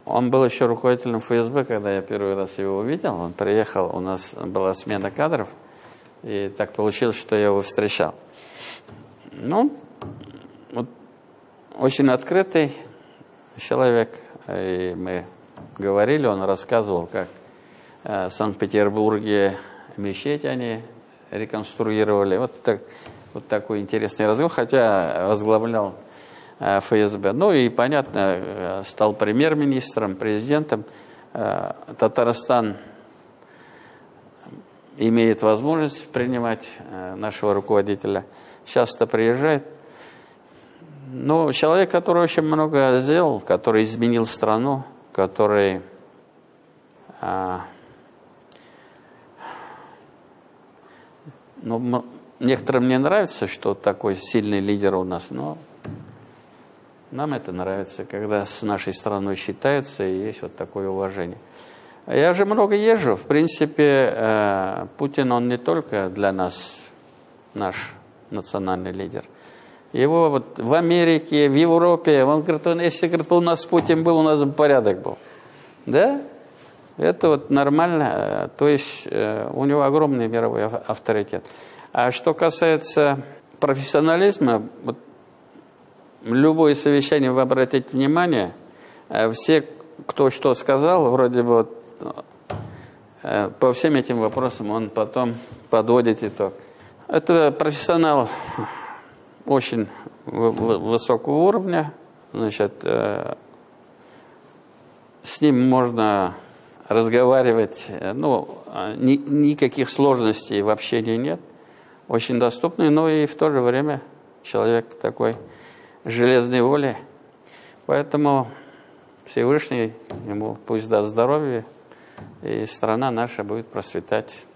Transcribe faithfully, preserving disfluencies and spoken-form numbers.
Он был еще руководителем эф эс бэ, когда я первый раз его увидел. Он приехал, у нас была смена кадров, и так получилось, что я его встречал. Ну, вот, очень открытый человек, и мы говорили, он рассказывал, как э, в Санкт-Петербурге мечеть они реконструировали. Вот, так, вот такой интересный разговор, хотя возглавлял э, эф эс бэ. Ну и, понятно, стал премьер-министром, президентом. Э, Татарстан имеет возможность принимать э, нашего руководителя. Часто приезжает. Ну, человек, который очень много сделал, который изменил страну, который а, ну, некоторым не нравится, что такой сильный лидер у нас, но нам это нравится, когда с нашей страной считаются и есть вот такое уважение. Я же много езжу. В принципе, э, Путин, он не только для нас наш национальный лидер. Его вот в Америке, в Европе, он говорит, он, если говорит, у нас Путин был, у нас порядок был. Да? Это вот нормально. То есть у него огромный мировой авторитет. А что касается профессионализма, вот любое совещание, вы обратите внимание, все, кто что сказал, вроде бы вот, по всем этим вопросам он потом подводит итог. Это профессионал очень высокого уровня, значит, э, с ним можно разговаривать, ну, ни, никаких сложностей в общении нет, очень доступный, но и в то же время человек такой железной воли, поэтому Всевышний ему пусть даст здоровья, и страна наша будет процветать.